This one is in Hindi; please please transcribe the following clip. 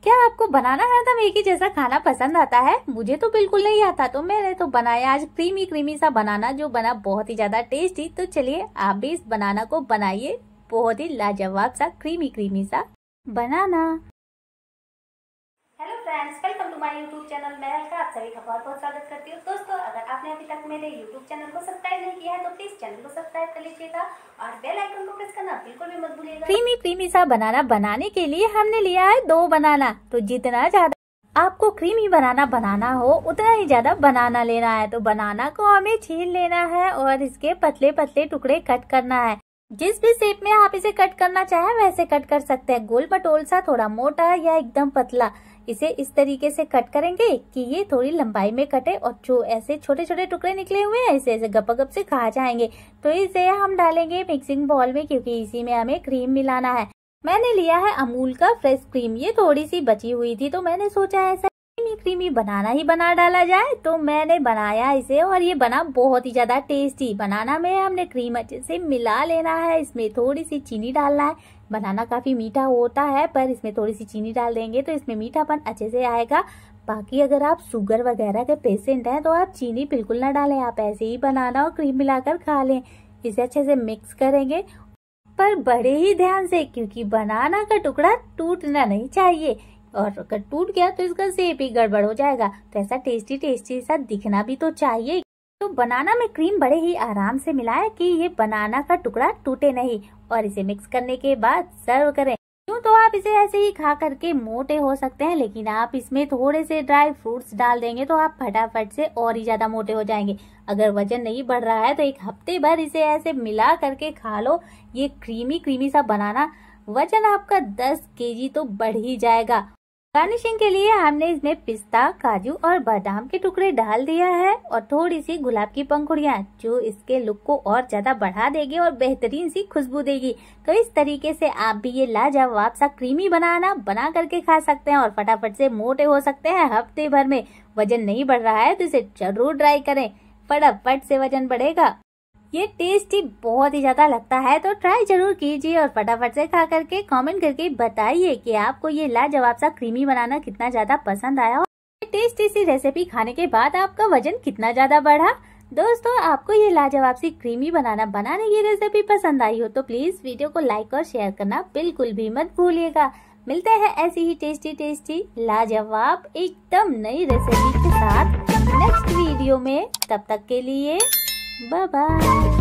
क्या आपको बनाना हरदम एक ही जैसा खाना पसंद आता है? मुझे तो बिल्कुल नहीं आता, तो मैंने तो बनाया आज क्रीमी क्रीमी सा बनाना, जो बना बहुत ही ज्यादा टेस्टी। तो चलिए आप भी इस बनाना को बनाइए, बहुत ही लाजवाब सा क्रीमी क्रीमी सा बनाना। Hello friends, welcome to my YouTube channel. मैं अलका आप सभी का बहुत बहुत स्वागत करती हूँ। दोस्तों, अगर आपने अभी तक मेरे यूट्यूब चैनल को सब्सक्राइब नहीं किया है तो प्लीज चैनल को सब्सक्राइब कर लीजिएगा और बेल आइकन को प्रेस करना बिल्कुल भी मत भूलिएगा। क्रीमी क्रीमी सा बनाना बनाने के लिए हमने लिया है 2 बनाना। तो जितना ज्यादा आपको क्रीमी बनाना बनाना हो उतना ही ज्यादा बनाना लेना है। तो बनाना को हमें छील लेना है और इसके पतले पतले टुकड़े कट करना है। जिस भी शेप में आप इसे कट करना चाहे वैसे कट कर सकते हैं, गोल मटोल सा, थोड़ा मोटा या एकदम पतला। इसे इस तरीके से कट करेंगे कि ये थोड़ी लंबाई में कटे और जो ऐसे छोटे छोटे टुकड़े निकले हुए हैं इसे ऐसे गप से खा जाएंगे। तो इसे हम डालेंगे मिक्सिंग बाउल में, क्योंकि इसी में हमें क्रीम मिलाना है। मैंने लिया है अमूल का फ्रेश क्रीम, ये थोड़ी सी बची हुई थी तो मैंने सोचा ऐसा क्रीमी बनाना ही बना डाला जाए, तो मैंने बनाया इसे और ये बना बहुत ही ज्यादा टेस्टी। बनाना में हमने क्रीम अच्छे से मिला लेना है, इसमें थोड़ी सी चीनी डालना है। बनाना काफी मीठा होता है पर इसमें थोड़ी सी चीनी डाल देंगे तो इसमें मीठापन अच्छे से आएगा। बाकी अगर आप शुगर वगैरह के पेशेंट हैं तो आप चीनी बिल्कुल ना डालें, आप ऐसे ही बनाना और क्रीम मिलाकर खा लें। इसे अच्छे से मिक्स करेंगे पर बड़े ही ध्यान से, क्योंकि बनाना का टुकड़ा टूटना नहीं चाहिए और अगर टूट गया तो इसका शेप ही गड़बड़ हो जाएगा। तो ऐसा टेस्टी टेस्टी सा दिखना भी तो चाहिए। तो बनाना में क्रीम बड़े ही आराम से मिलाएं कि ये बनाना का टुकड़ा टूटे नहीं, और इसे मिक्स करने के बाद सर्व करें। यूँ तो आप इसे ऐसे ही खा करके मोटे हो सकते हैं, लेकिन आप इसमें थोड़े से ड्राई फ्रूट्स डाल देंगे तो आप फटाफट से और ही ज्यादा मोटे हो जाएंगे। अगर वजन नहीं बढ़ रहा है तो 1 हफ्ते भर इसे ऐसे मिला करके खा लो। ये क्रीमी क्रीमी सा बनाना, वजन आपका 10 केजी तो बढ़ ही जाएगा। गार्निशिंग के लिए हमने इसमें पिस्ता, काजू और बादाम के टुकड़े डाल दिया है और थोड़ी सी गुलाब की पंखुड़ियाँ, जो इसके लुक को और ज्यादा बढ़ा देगी और बेहतरीन सी खुशबू देगी। तो इस तरीके से आप भी ये लाजवाब सा क्रीमी बनाना बना करके खा सकते हैं और फटाफट से मोटे हो सकते हैं हफ्ते भर में। वजन नहीं बढ़ रहा है तो इसे जरूर ट्राई करें, फटाफट से वजन बढ़ेगा। ये टेस्टी बहुत ही ज्यादा लगता है, तो ट्राई जरूर कीजिए और फटाफट से खा करके कमेंट करके बताइए कि आपको ये लाजवाब सा क्रीमी बनाना कितना ज्यादा पसंद आया और टेस्टी सी रेसिपी खाने के बाद आपका वजन कितना ज्यादा बढ़ा। दोस्तों, आपको ये लाजवाब सी क्रीमी बनाना बनाने की रेसिपी पसंद आई हो तो प्लीज वीडियो को लाइक और शेयर करना बिल्कुल भी मत भूलिएगा। मिलते हैं ऐसी ही टेस्टी टेस्टी लाजवाब एकदम नई रेसिपी के साथ नेक्स्ट वीडियो में। तब तक के लिए बाय बाय।